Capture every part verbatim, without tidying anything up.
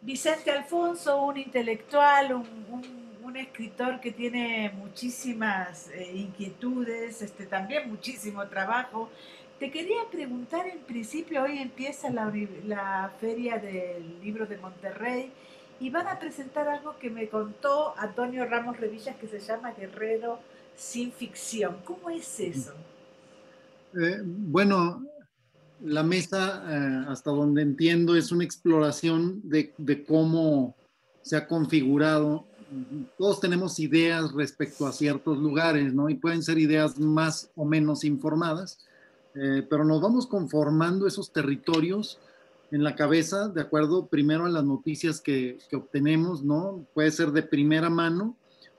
Vicente Alfonso, un intelectual, un, un- un escritor que tiene muchísimas eh, inquietudes, este, también muchísimo trabajo. Te quería preguntar, en principio, hoy empieza la, uni- la Feria del Libro de Monterrey y van a presentar algo que me contó Antonio Ramos Revillas que se llama Guerrero sin ficción. ¿Cómo es eso? Eh, bueno, la mesa, eh, hasta donde entiendo, es una exploración de, de cómo se ha configurado. Todos tenemos ideas respecto a ciertos lugares, ¿no? Y pueden ser ideas más o menos informadas, eh, pero nos vamos conformando esos territorios en la cabeza, de acuerdo primero a las noticias que, que obtenemos, ¿no? Puede ser de primera mano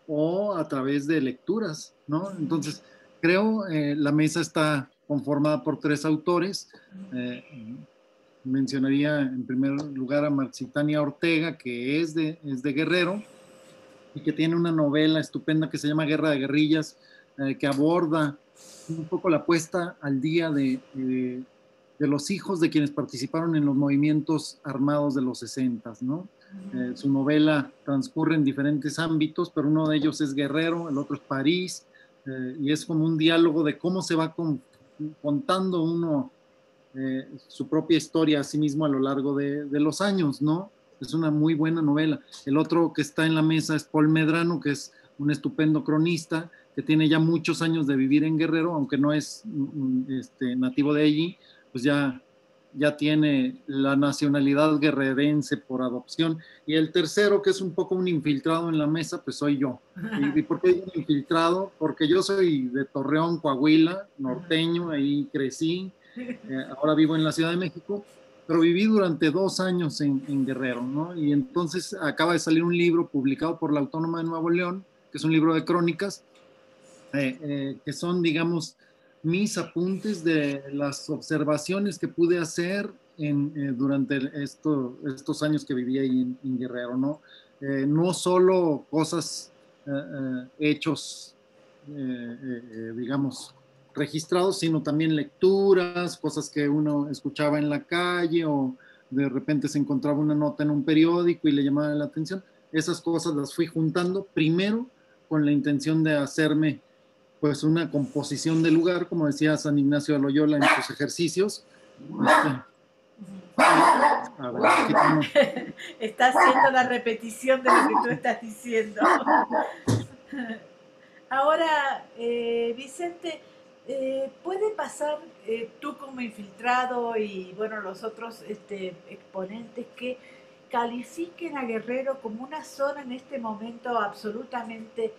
o a través de lecturas, ¿no? Entonces, creo eh, la mesa está conformada por tres autores. Eh, Mencionaría en primer lugar a Marxitania Ortega, que es de, es de Guerrero y que tiene una novela estupenda que se llama Guerra de Guerrillas, eh, que aborda un poco la puesta al día de, de, de, los hijos de quienes participaron en los movimientos armados de los sesentas, ¿no? Eh, su novela transcurre en diferentes ámbitos, pero uno de ellos es Guerrero, el otro es París, eh, y es como un diálogo de cómo se va con, contando uno eh, su propia historia a sí mismo a lo largo de, de, los años, ¿no? Es una muy buena novela. El otro que está en la mesa es Paul Medrano, que es un estupendo cronista, que tiene ya muchos años de vivir en Guerrero, aunque no es um, este, nativo de allí, pues ya, ya tiene la nacionalidad guerrerense por adopción. Y el tercero, que es un poco un infiltrado en la mesa, pues soy yo. ¿Y, y por qué digo infiltrado? Porque yo soy de Torreón, Coahuila, norteño, ahí crecí, eh, ahora vivo en la Ciudad de México, pero viví durante dos años en, en Guerrero, ¿no? Y entonces acaba de salir un libro publicado por la Autónoma de Nuevo León, que es un libro de crónicas, eh, eh, que son, digamos, mis apuntes de las observaciones que pude hacer en, eh, durante esto, estos años que viví ahí en, en Guerrero, ¿no? Eh, no solo cosas, eh, eh, hechos, eh, eh, digamos, registrados, sino también lecturas, cosas que uno escuchaba en la calle o de repente se encontraba una nota en un periódico y le llamaba la atención. Esas cosas las fui juntando primero con la intención de hacerme pues una composición de lugar, como decía San Ignacio de Loyola en sus ejercicios. Este, a ver, aquí tengo. Está haciendo la repetición de lo que tú estás diciendo. Ahora, eh, Vicente, eh, ¿puede pasar eh, tú como infiltrado y bueno los otros este, exponentes que califiquen a Guerrero como una zona en este momento absolutamente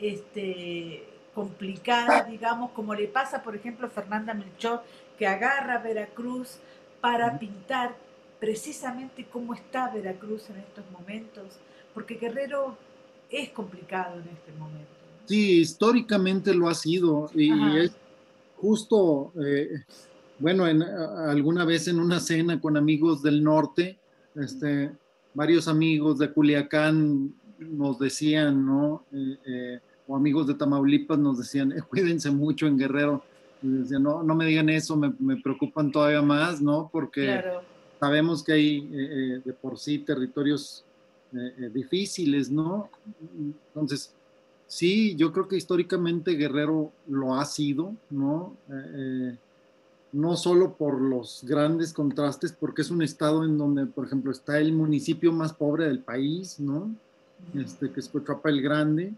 este, complicada, digamos, como le pasa, por ejemplo, a Fernanda Melchor, que agarra Veracruz para pintar precisamente cómo está Veracruz en estos momentos? Porque Guerrero es complicado en este momento. Sí, históricamente lo ha sido y Ajá. es justo, eh, bueno, en, a, alguna vez en una cena con amigos del norte, este, varios amigos de Culiacán nos decían, ¿no? Eh, eh, o amigos de Tamaulipas nos decían, eh, cuídense mucho en Guerrero. Y decían, no, no me digan eso, me, me preocupan todavía más, ¿no? Porque Claro. sabemos que hay eh, eh, de por sí territorios eh, eh, difíciles, ¿no? Entonces, sí, yo creo que históricamente Guerrero lo ha sido, ¿no? Eh, eh, no solo por los grandes contrastes, porque es un estado en donde, por ejemplo, está el municipio más pobre del país, ¿no? Este, que es Cochuapa el Grande,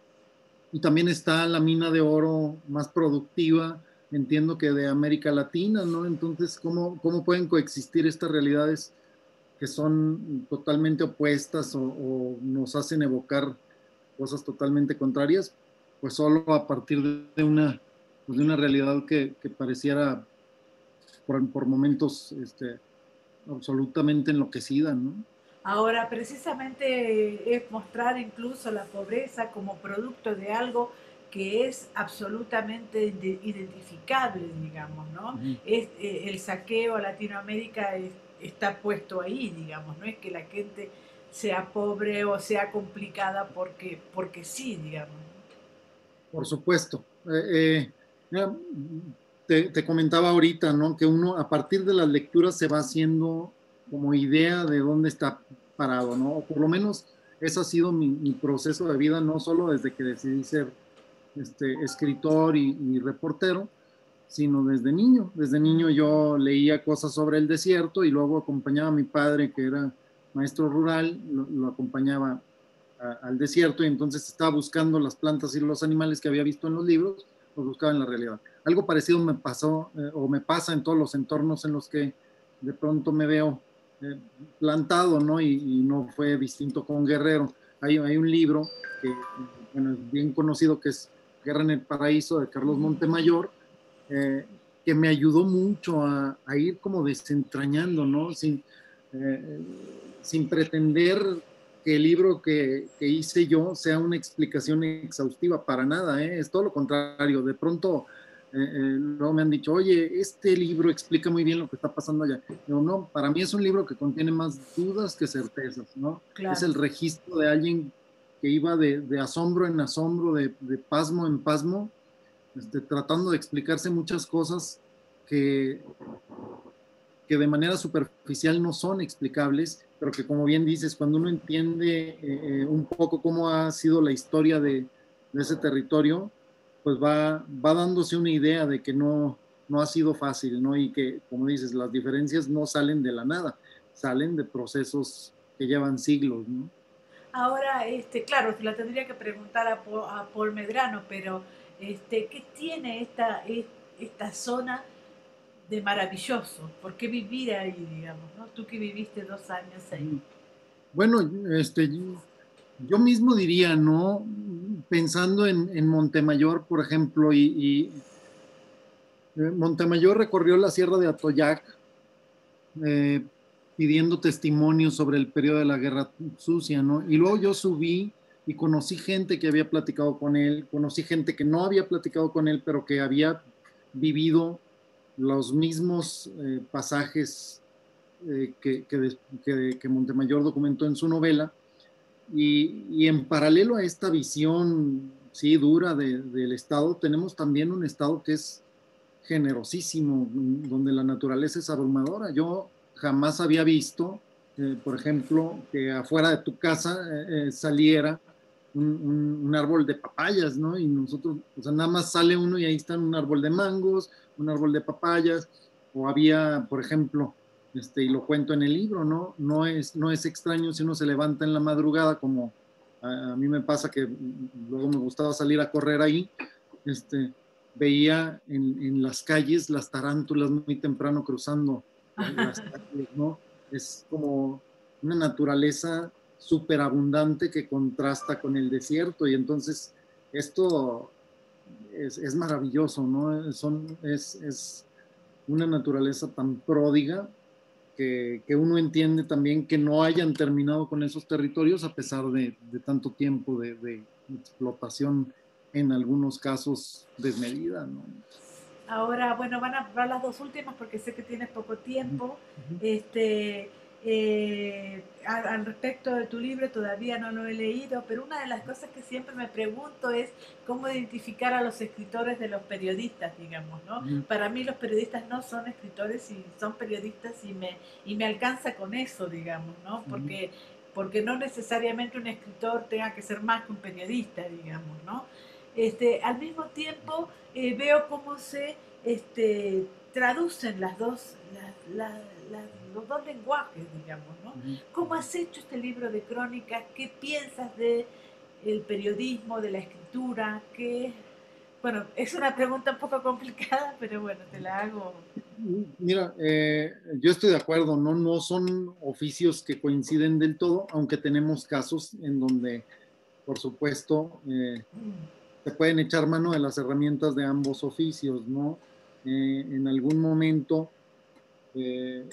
y también está la mina de oro más productiva, entiendo que de América Latina, ¿no? Entonces, ¿cómo, cómo pueden coexistir estas realidades que son totalmente opuestas o, o nos hacen evocar cosas totalmente contrarias? Pues solo a partir de una, pues de una realidad que, que pareciera por, por momentos este, absolutamente enloquecida, ¿no? Ahora, precisamente es mostrar incluso la pobreza como producto de algo que es absolutamente identificable, digamos, ¿no? Ujú. Es, eh, el saqueo a Latinoamérica es- está puesto ahí, digamos, no es que la gente sea pobre o sea complicada porque, porque sí, digamos. Por supuesto. Eh, eh, mira, te, te comentaba ahorita, ¿no? Que uno a partir de las lecturas se va haciendo como idea de dónde está. parado, ¿no? O por lo menos ese ha sido mi, mi proceso de vida, no solo desde que decidí ser este, escritor y, y reportero, sino desde niño. Desde niño yo leía cosas sobre el desierto y luego acompañaba a mi padre, que era maestro rural, lo, lo acompañaba a, al desierto y entonces estaba buscando las plantas y los animales que había visto en los libros, los buscaba en la realidad. Algo parecido me pasó eh, o me pasa en todos los entornos en los que de pronto me veo eh, plantado, ¿no? Y, y no fue distinto con Guerrero. Hay, hay un libro que, bueno, es bien conocido, que es Guerra en el Paraíso, de Carlos Montemayor, eh, que me ayudó mucho a, a, ir como desentrañando, ¿no? Sin, eh, sin pretender que el libro que, que, hice yo sea una explicación exhaustiva, para nada, ¿eh? Es todo lo contrario. De pronto, eh, eh, luego me han dicho, oye, este libro explica muy bien lo que está pasando allá. Yo, no, para mí es un libro que contiene más dudas que certezas, ¿no? Claro. Es el registro de alguien que iba de, de asombro en asombro, de, de pasmo en pasmo, este, tratando de explicarse muchas cosas que, que de manera superficial no son explicables, pero que, como bien dices, cuando uno entiende eh, un poco cómo ha sido la historia de, de ese territorio, pues va, va dándose una idea de que no, no ha sido fácil, ¿no? Y que, como dices, las diferencias no salen de la nada, salen de procesos que llevan siglos, ¿no? Ahora, este, claro, te la tendría que preguntar a Paul, a Paul Medrano, pero este, ¿qué tiene esta, esta zona de maravilloso? ¿Por qué vivir ahí, digamos, ¿no? Tú que viviste dos años ahí. Bueno, este, yo mismo diría, ¿no? Pensando en, en Montemayor, por ejemplo, y, y eh, Montemayor recorrió la Sierra de Atoyac, eh, pidiendo testimonios sobre el periodo de la Guerra Sucia, ¿no? Y luego yo subí y conocí gente que había platicado con él, conocí gente que no había platicado con él, pero que había vivido los mismos eh, pasajes eh, que, que, que, que Montemayor documentó en su novela. Y, y, en paralelo a esta visión, sí, dura de, del Estado, tenemos también un Estado que es generosísimo, donde la naturaleza es abrumadora. Yo jamás había visto, eh, por ejemplo, que afuera de tu casa eh, eh, saliera un, un, un, árbol de papayas, ¿no? Y nosotros, o sea, nada más sale uno y ahí está un árbol de mangos, un árbol de papayas, o había, por ejemplo, este, y lo cuento en el libro, ¿no? No es, no es extraño si uno se levanta en la madrugada, como a, a mí me pasa que luego me gustaba salir a correr ahí, este, veía en, en, las calles las tarántulas muy temprano cruzando la, las calles, ¿no? Es como una naturaleza súper abundante que contrasta con el desierto y entonces esto es, es maravilloso, ¿no? Son, es, es una naturaleza tan pródiga que, que, uno entiende también que no hayan terminado con esos territorios a pesar de, de tanto tiempo de, de explotación, en algunos casos desmedida, ¿no? Ahora, bueno, van a van las dos últimas porque sé que tienes poco tiempo. Uh-huh. Este, eh, al, al respecto de tu libro todavía no lo he leído, pero una de las cosas que siempre me pregunto es cómo identificar a los escritores de los periodistas, digamos, ¿no? Uh-huh. Para mí los periodistas no son escritores y son periodistas y me, y me alcanza con eso, digamos, ¿no? Porque, uh-huh. porque no necesariamente un escritor tenga que ser más que un periodista, digamos, ¿no? Este, al mismo tiempo eh, veo cómo se este, traducen las dos, la, la, la, los dos lenguajes, digamos, ¿no? Uh-huh. ¿Cómo has hecho este libro de crónicas? ¿Qué piensas de el periodismo, de la escritura? ¿Qué? Bueno, es una pregunta un poco complicada, pero bueno, te la hago. Mira, eh, yo estoy de acuerdo, ¿no? No son oficios que coinciden del todo, aunque tenemos casos en donde, por supuesto, eh, se pueden echar mano de las herramientas de ambos oficios, ¿no? Eh, en algún momento, eh,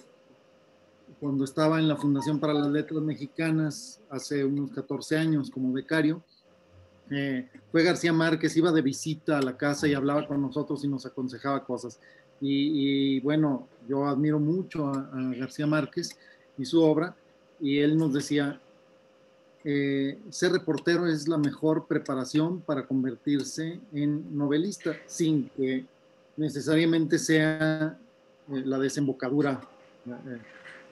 cuando estaba en la Fundación para las Letras Mexicanas, hace unos catorce años como becario, eh, fue García Márquez, iba de visita a la casa y hablaba con nosotros y nos aconsejaba cosas. Y, y bueno, yo admiro mucho a, a García Márquez y su obra, y él nos decía, Eh, ser reportero es la mejor preparación para convertirse en novelista, sin que necesariamente sea eh, la desembocadura eh,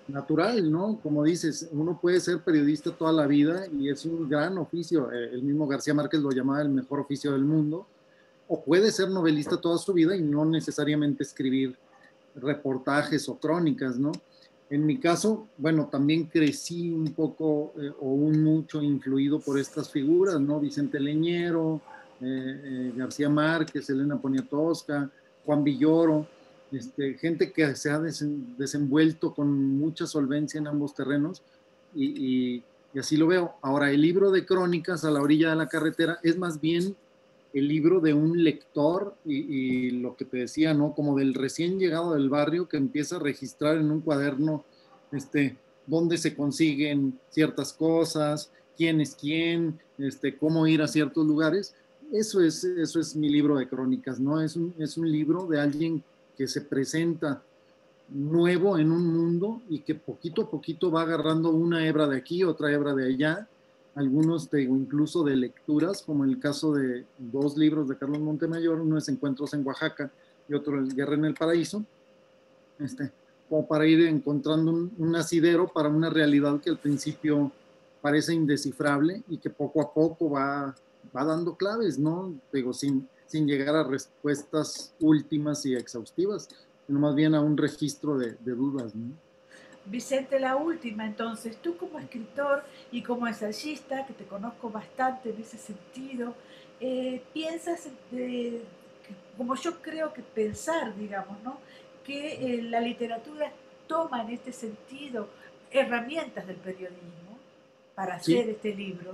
natural, ¿no? Como dices, uno puede ser periodista toda la vida y es un gran oficio. Eh, El mismo García Márquez lo llamaba el mejor oficio del mundo. O puede ser novelista toda su vida y no necesariamente escribir reportajes o crónicas, ¿no? En mi caso, bueno, también crecí un poco eh, o un mucho influido por estas figuras, ¿no? Vicente Leñero, eh, eh, García Márquez, Elena Poniatowska, Juan Villoro, este, gente que se ha desen, desenvuelto con mucha solvencia en ambos terrenos y, y, y así lo veo. Ahora, el libro de crónicas a la orilla de la carretera es más bien el libro de un lector y, y, lo que te decía, ¿no? Como del recién llegado del barrio que empieza a registrar en un cuaderno este, dónde se consiguen ciertas cosas, quién es quién, este, cómo ir a ciertos lugares. Eso es, eso es mi libro de crónicas, ¿no? Es un, es un libro de alguien que se presenta nuevo en un mundo y que poquito a poquito va agarrando una hebra de aquí, otra hebra de allá, algunos de, incluso de lecturas, como el caso de dos libros de Carlos Montemayor, uno es Encuentros en Oaxaca y otro es Guerra en el Paraíso, este, como para ir encontrando un, un asidero para una realidad que al principio parece indescifrable y que poco a poco va, va dando claves, ¿no? Digo, sin, sin llegar a respuestas últimas y exhaustivas, sino más bien a un registro de, de dudas, ¿no? Vicente, la última, entonces, tú como escritor y como ensayista, que te conozco bastante en ese sentido, eh, piensas, eh, que, como yo creo que pensar, digamos, ¿no? Que eh, la literatura toma en este sentido herramientas del periodismo para Sí, hacer este libro.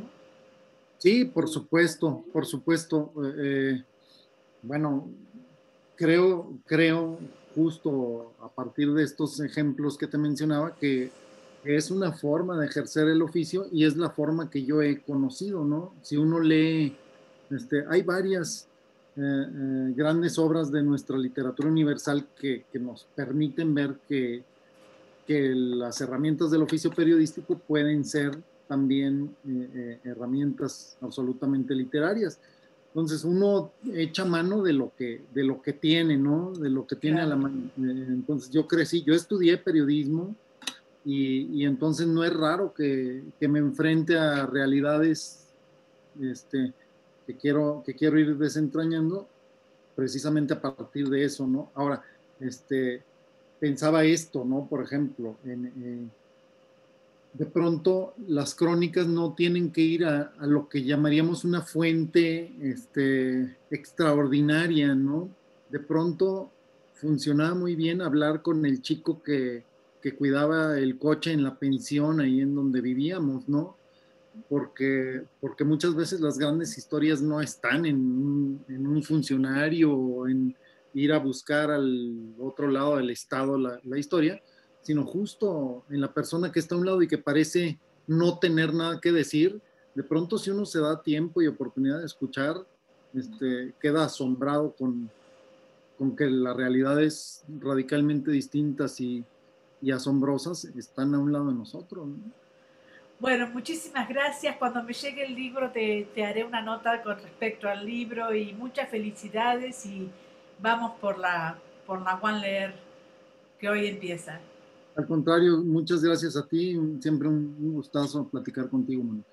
sí, por supuesto, por supuesto. Eh, bueno, creo, creo justo a partir de estos ejemplos que te mencionaba que es una forma de ejercer el oficio y es la forma que yo he conocido, ¿no? Si uno lee, este, hay varias eh, eh, grandes obras de nuestra literatura universal que, que nos permiten ver que, que las herramientas del oficio periodístico pueden ser también eh, eh, herramientas absolutamente literarias. Entonces uno echa mano de lo que, de lo que tiene, ¿no? De lo que tiene a Claro. la mano. Eh, entonces yo crecí, yo estudié periodismo y, y entonces no es raro que, que, me enfrente a realidades este, que, quiero, que quiero ir desentrañando precisamente a partir de eso, ¿no? Ahora, este, pensaba esto, ¿no? Por ejemplo, en, eh, de pronto las crónicas no tienen que ir a, a lo que llamaríamos una fuente este, extraordinaria, ¿no? De pronto funcionaba muy bien hablar con el chico que, que cuidaba el coche en la pensión ahí en donde vivíamos, ¿no? Porque, porque muchas veces las grandes historias no están en un, en un funcionario o en ir a buscar al otro lado del estado la, la historia, sino justo en la persona que está a un lado y que parece no tener nada que decir. De pronto, si uno se da tiempo y oportunidad de escuchar, este, queda asombrado con, con que las realidades radicalmente distintas y, y asombrosas están a un lado de nosotros, ¿no? Bueno, muchísimas gracias. Cuando me llegue el libro te, te haré una nota con respecto al libro y muchas felicidades y vamos por la, por la One Leer que hoy empieza. Al contrario, muchas gracias a ti. Siempre un, un gustazo platicar contigo, Manu.